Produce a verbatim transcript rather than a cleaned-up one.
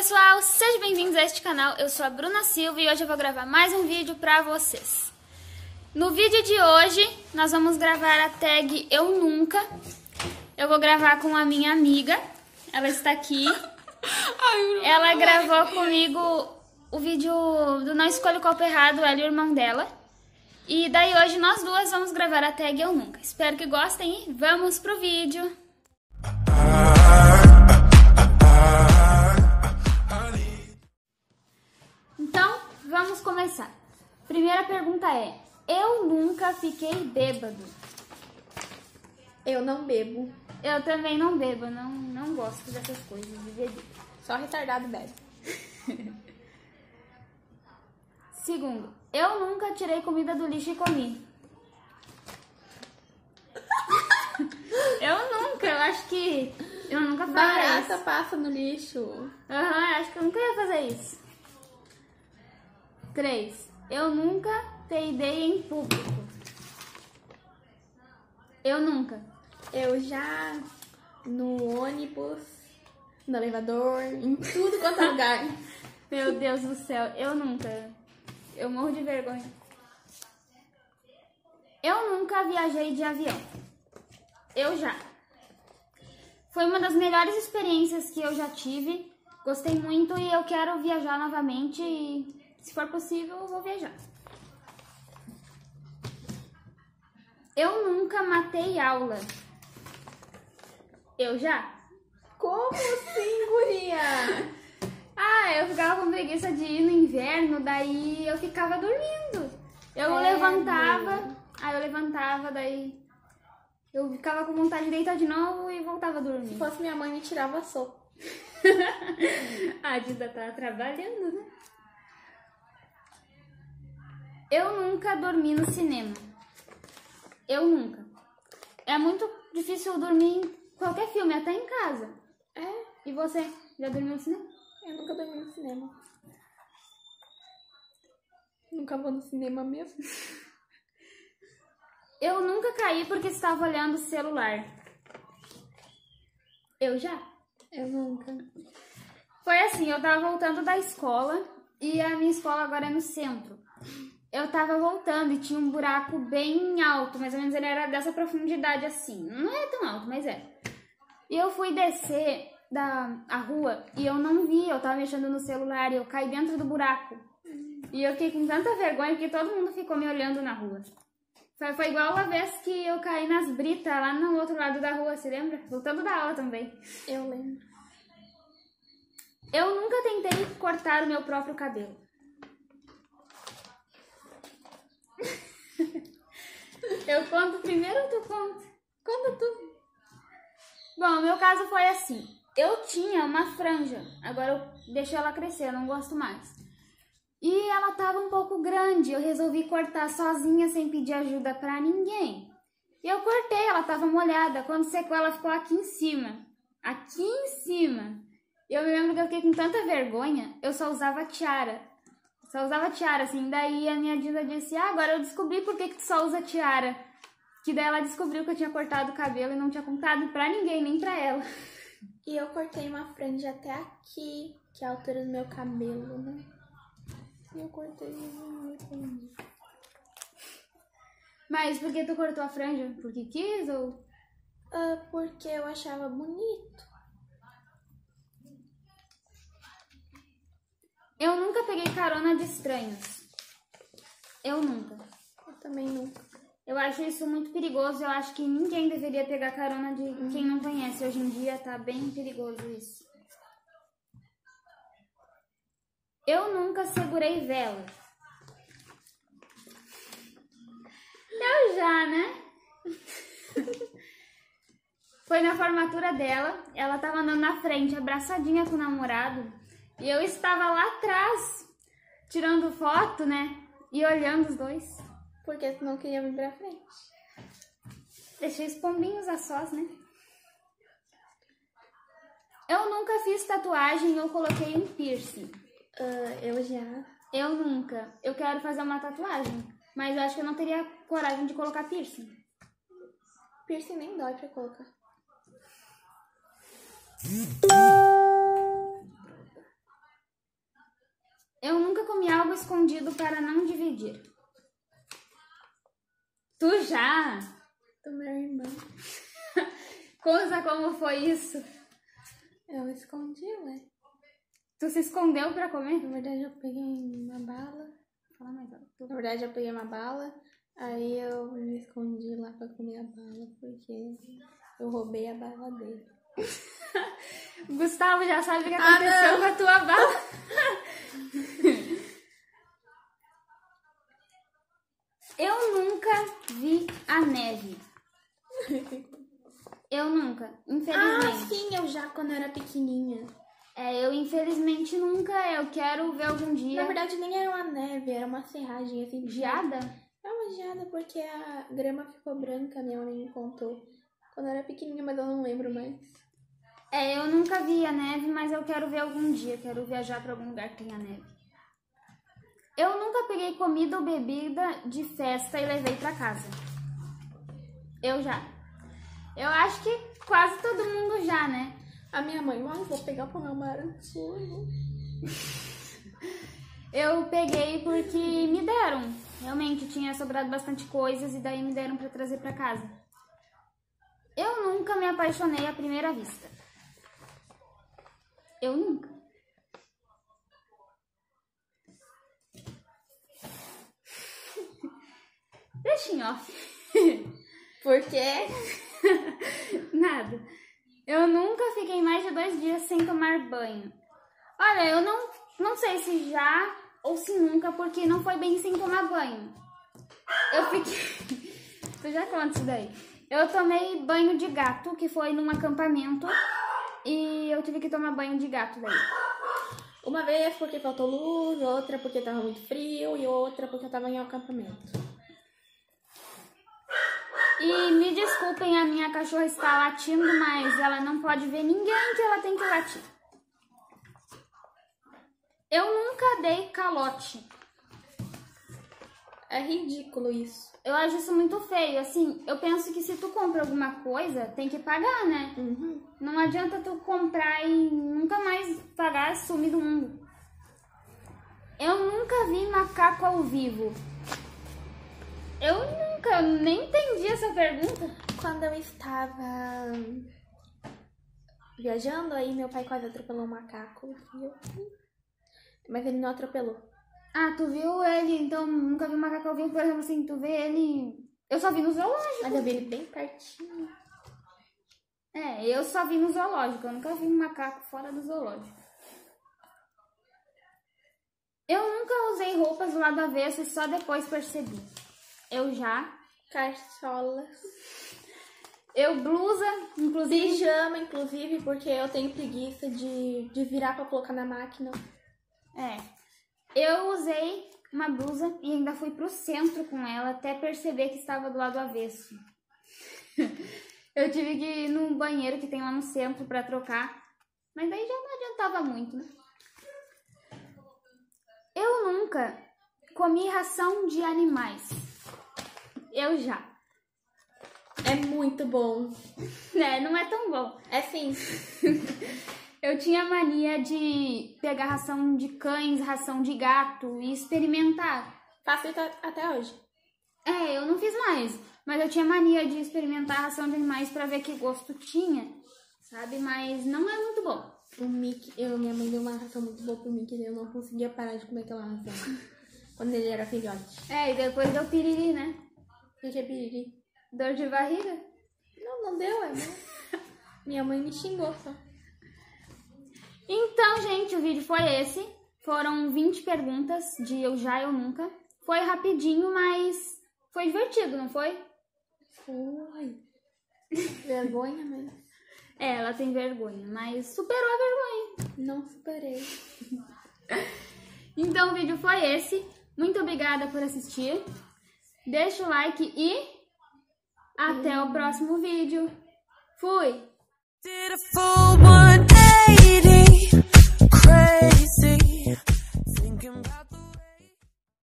pessoal, sejam bem-vindos a este canal, eu sou a Bruna Silva e hoje eu vou gravar mais um vídeo pra vocês. No vídeo de hoje, nós vamos gravar a tag Eu Nunca. Eu vou gravar com a minha amiga, ela está aqui. Ela gravou comigo o vídeo do Não Escolha o Copo Errado, ela e o irmão dela. E daí hoje nós duas vamos gravar a tag Eu Nunca. Espero que gostem e vamos pro vídeo. Então, vamos começar. Primeira pergunta é: eu nunca fiquei bêbado. Eu não bebo. Eu também não bebo, não, não gosto dessas coisas de beber. Só retardado bebe. Segundo, eu nunca tirei comida do lixo e comi. Eu nunca, eu acho que eu nunca faria Barata isso. passa no lixo. Aham, uhum, acho que eu nunca ia fazer isso. Três, eu nunca peidei em público. Eu nunca. Eu já no ônibus, no elevador, em tudo quanto é lugar. Meu Deus do céu, eu nunca. Eu morro de vergonha. Eu nunca viajei de avião. Eu já. Foi uma das melhores experiências que eu já tive. Gostei muito e eu quero viajar novamente e, se for possível, eu vou viajar. Eu nunca matei aula. Eu já. Como assim, guria? Ah, eu ficava com preguiça de ir no inverno, daí eu ficava dormindo. Eu É, levantava, meu. aí eu levantava, daí eu ficava com vontade de deitar de novo e voltava a dormir. Se fosse minha mãe, me tirava a sopa. A Dida tá trabalhando, né? Eu nunca dormi no cinema. Eu nunca. É muito difícil dormir em qualquer filme, até em casa. É? E você, já dormiu no cinema? Eu nunca dormi no cinema. Nunca vou no cinema mesmo. Eu nunca caí porque estava olhando o celular. Eu já. Eu nunca. Foi assim, eu tava voltando da escola e a minha escola agora é no centro. Eu tava voltando e tinha um buraco bem alto, mais ou menos ele era dessa profundidade assim. Não é tão alto, mas é. E eu fui descer da a rua e eu não vi, eu tava mexendo no celular e eu caí dentro do buraco. E eu fiquei com tanta vergonha porque todo mundo ficou me olhando na rua. Foi, foi igual a vez que eu caí nas britas lá no outro lado da rua, você lembra? Voltando da aula também. Eu lembro. Eu nunca tentei cortar o meu próprio cabelo. Eu conto primeiro ou tu conta? Conta tu. Bom, o meu caso foi assim. Eu tinha uma franja, agora eu deixei ela crescer, eu não gosto mais. E ela tava um pouco grande, eu resolvi cortar sozinha sem pedir ajuda pra ninguém. E eu cortei, ela tava molhada, quando secou ela ficou aqui em cima. Aqui em cima. Eu me lembro que eu fiquei com tanta vergonha, eu só usava tiara. Só usava tiara, assim, daí a minha Dida disse, ah, agora eu descobri por que que tu só usa tiara. Que daí ela descobriu que eu tinha cortado o cabelo e não tinha contado pra ninguém, nem pra ela. E eu cortei uma franja até aqui, que é a altura do meu cabelo, né? E eu cortei uma franja. Mas por que tu cortou a franja? Porque quis ou... Ah, porque eu achava bonito. Eu nunca peguei carona de estranhos. Eu nunca. Eu também nunca. Eu acho isso muito perigoso. Eu acho que ninguém deveria pegar carona de Uhum. quem não conhece. Hoje em dia tá bem perigoso isso. Eu nunca segurei vela. Eu já, né? Foi na formatura dela. Ela tava andando na frente, abraçadinha com o namorado. E eu estava lá atrás, tirando foto, né? E olhando os dois. Porque tu não queria vir pra frente. Deixei os pombinhos a sós, né? Eu nunca fiz tatuagem ou coloquei um piercing. Uh, eu já. Eu nunca. Eu quero fazer uma tatuagem, mas eu acho que eu não teria coragem de colocar piercing. Piercing nem dói pra colocar. algo escondido para não dividir. Tu já? Do meu irmão. Conta como foi isso. Eu escondi, ué. Tu se escondeu pra comer? Na verdade, eu peguei uma bala. Fala mais alto. Na verdade, eu peguei uma bala. Aí eu me escondi lá pra comer a bala. Porque eu roubei a bala dele. Gustavo já sabe o que aconteceu ah, com a tua bala. Eu nunca vi a neve. Eu nunca, infelizmente. Ah, sim, eu já quando era pequenininha. É, eu infelizmente nunca, eu quero ver algum dia. Na verdade, nem era uma neve, era uma serragem assim. Geada? É uma geada porque a grama ficou branca, minha mãe me contou. Quando eu era pequenininha, mas eu não lembro mais. É, eu nunca vi a neve, mas eu quero ver algum dia. Quero viajar pra algum lugar que tenha neve. Eu nunca peguei comida ou bebida de festa e levei pra casa. Eu já. Eu acho que quase todo mundo já, né? A minha mãe, mas vou pegar pra meu marido. Eu peguei porque me deram. Realmente tinha sobrado bastante coisas e daí me deram pra trazer pra casa. Eu nunca me apaixonei à primeira vista. Eu nunca. Deixa em off. Por quê? Nada. Eu nunca fiquei mais de dois dias sem tomar banho. Olha, eu não, não sei se já ou se nunca, porque não foi bem sem tomar banho. Eu fiquei... Tu já conta isso daí. Eu tomei banho de gato, que foi num acampamento, e eu tive que tomar banho de gato daí. Uma vez porque faltou luz, outra porque tava muito frio e outra porque eu tava em acampamento. E me desculpem, a minha cachorra está latindo, mas ela não pode ver ninguém que ela tem que latir. Eu nunca dei calote. É ridículo isso. Eu acho isso muito feio. Assim, eu penso que se tu compra alguma coisa, tem que pagar, né? Uhum. Não adianta tu comprar e nunca mais pagar, sumir do mundo. Eu nunca vi macaco ao vivo. Eu nunca, eu nem entendi essa pergunta. Quando eu estava viajando, aí meu pai quase atropelou um macaco. Eu... Mas ele não atropelou. Ah, tu viu ele, então nunca vi macaco ao vivo, por exemplo, assim, tu vê ele... Eu só vi no zoológico. Mas eu vi ele bem pertinho. É, eu só vi no zoológico, eu nunca vi um macaco fora do zoológico. Eu nunca usei roupas do lado avesso e só depois percebi. Eu já. Carçolas. Eu blusa, inclusive. Pijama, inclusive, porque eu tenho preguiça de, de virar pra colocar na máquina. É. Eu usei uma blusa e ainda fui pro centro com ela até perceber que estava do lado avesso. Eu tive que ir no banheiro que tem lá no centro pra trocar. Mas daí já não adiantava muito, né? Eu nunca comi ração de animais. Eu já. É muito bom. É, não é tão bom. É sim. Eu tinha mania de pegar ração de cães, ração de gato e experimentar. Faço isso até hoje. É, eu não fiz mais. Mas eu tinha mania de experimentar a ração de animais pra ver que gosto tinha, sabe? Mas não é muito bom. O Mickey, eu, minha mãe deu uma ração muito boa pro Mickey e eu não conseguia parar de comer aquela ração. Quando ele era filhote. É, e depois deu piriri, né? O que é piriri? Dor de barriga? Não, não deu, é bom. Minha mãe me xingou só. Então, gente, o vídeo foi esse. Foram vinte perguntas de eu já, eu nunca. Foi rapidinho, mas foi divertido, não foi? Foi. Vergonha, mas... É, ela tem vergonha, mas superou a vergonha. Não superei. Então, o vídeo foi esse. Muito obrigada por assistir. Deixa o like e até o próximo vídeo. Fui!